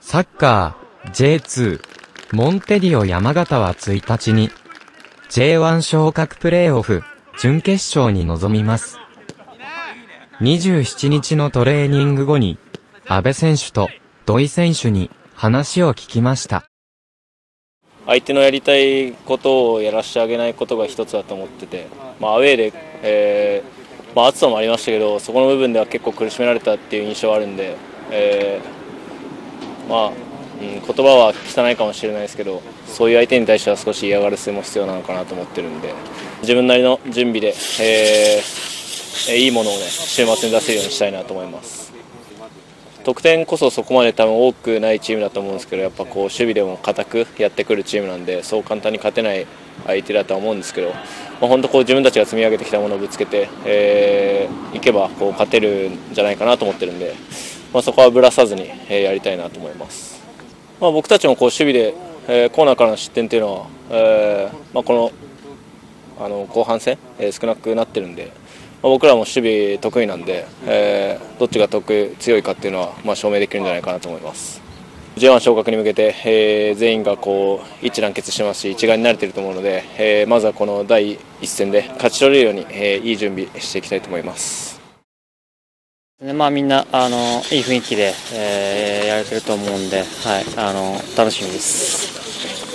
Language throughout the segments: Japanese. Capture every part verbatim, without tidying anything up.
サッカー ジェイツー モンテディオ山形はついたちに ジェイワン 昇格プレーオフ準決勝に臨みます。にじゅうしちにちのトレーニング後に阿部選手と土井選手に話を聞きました。 相手のやりたいことをやらせてあげないことが一つだと思ってて、まあ、アウェーで、えーまあ、暑さもありましたけど、そこの部分では結構苦しめられたっていう印象はあるんで、えーまあうん、言葉は汚いかもしれないですけど、そういう相手に対しては少し嫌がらせも必要なのかなと思ってるんで、自分なりの準備で、えー、いいものを、ね、週末に出せるようにしたいなと思います。得点こそそこまで多分多くないチームだと思うんですけど、やっぱこう守備でも固くやってくるチームなんで、そう簡単に勝てない相手だとは思うんですけど、まあ、本当こう自分たちが積み上げてきたものをぶつけて、えー、いけばこう勝てるんじゃないかなと思ってるんで、まあ、そこはぶらさずに、えー、やりたいなと思います。まあ、僕たちもこう守備で、えー、コーナーからの失点というのは、えーまあ、この、あの後半戦、えー、少なくなってるんで、僕らも守備得意なんで、えー、どっちが得強いかっていうのは、まあ、証明できるんじゃないかなと思います。ジェイワン 昇格に向けて、えー、全員がこう一致団結してますし、一丸になれていると思うので、えー、まずはこの第一戦で勝ち取れるように、えー、いい準備していきたいと思います。 まあ、みんなあのいい雰囲気で、えー、やれてると思うんで、はい、あの楽しみです。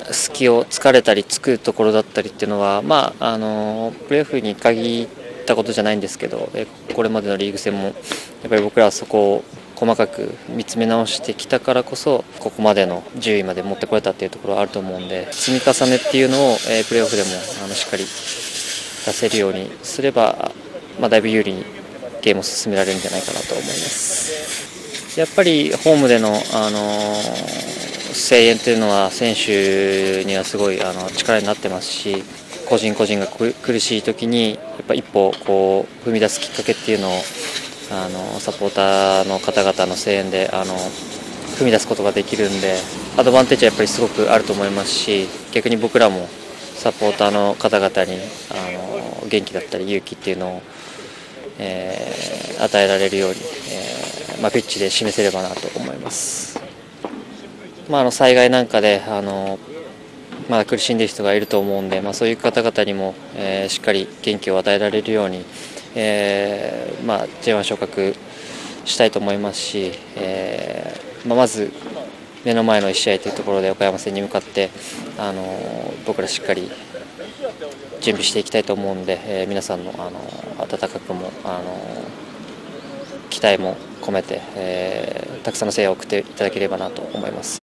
隙を突かれたりつくところだったりっていうのは、まあ、あのプレーオフに限ったことじゃないんですけど、これまでのリーグ戦もやっぱり僕らはそこを細かく見つめ直してきたからこそ、ここまでのじゅういまで持ってこれたっていうところはあると思うんで、積み重ねっていうのを、えー、プレーオフでもあのしっかり出せるようにすれば、まあ、だいぶ有利にゲームを進められるんじゃないかなと思います。やっぱりホームでの、あのー、声援というのは選手にはすごいあの力になってますし、個人個人が苦しい時にやっぱ一歩こう踏み出すきっかけっていうのをあのサポーターの方々の声援であの踏み出すことができるんで、アドバンテージはやっぱりすごくあると思いますし、逆に僕らもサポーターの方々にあの元気だったり勇気っていうのを、えー、与えられるように、えーまあ、ピッチで示せればなと思います。まあ、あの災害なんかであのまだ苦しんでいる人がいると思うんで、まあ、そういう方々にも、えー、しっかり元気を与えられるように、えーまあ、ジェイワン 昇格したいと思いますし、えーまあ、まず目の前のいち試合というところで岡山戦に向かって、あの僕らしっかり準備していきたいと思うので、えー、皆さんの、あの温かくも、あの期待も込めて、えー、たくさんの声援を送っていただければなと思います。